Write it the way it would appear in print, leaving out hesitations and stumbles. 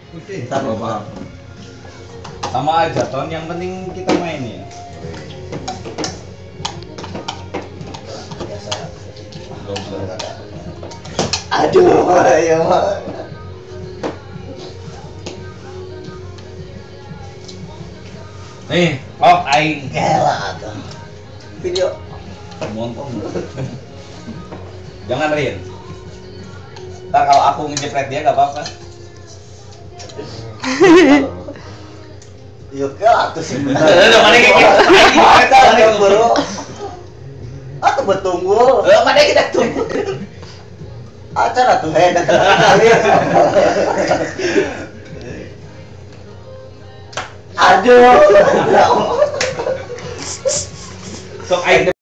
Kita bapak. Sama aja ton, yang penting kita main ya. Biasa. Aduh, ayo. Nih, oh aing Gila tuh. Video. montong. Jangan Rin. Ntar kalau aku ngejepret dia gak apa-apa. Yuk lah tuh sih. Udah mana kayak gitu. Kita lagi buru. Aku bertunggu. Mana kita tunggu. Acara tuh head. Aduh. Sok aing